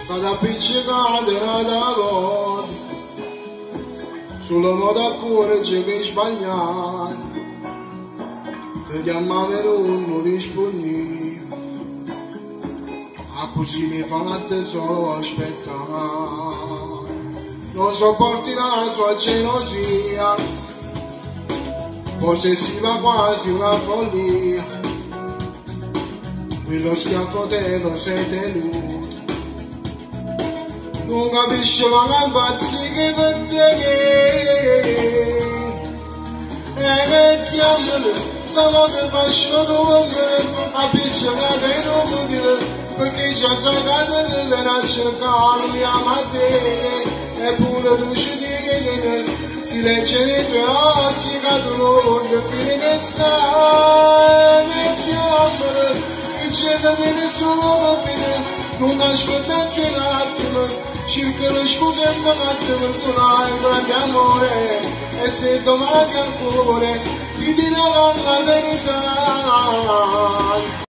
Stata appiccicata da volte sulla moda cuore c'è che sbagliare, ti chiamava e non rispondi, a così mi fa te solo aspettare. Non sopporti la sua gelosia, possessiva quasi una follia, quello schiaffo te lo sei tenuto. Non capisce ma che pazzi che per te che ti amo, stavo che faccio dormire, a picciare non mi dire, perché già salgate che verrà a cercarmi a mattina, eppure tu ci dici si legge nei tuoi occhi che tu non voglio dire che sai, che ti amo, che c'è da bere solo per me, non ascolta più un attimo. Cercano scusa in parte per tu hai un grande amore e se domani ancora ti diranno la verità.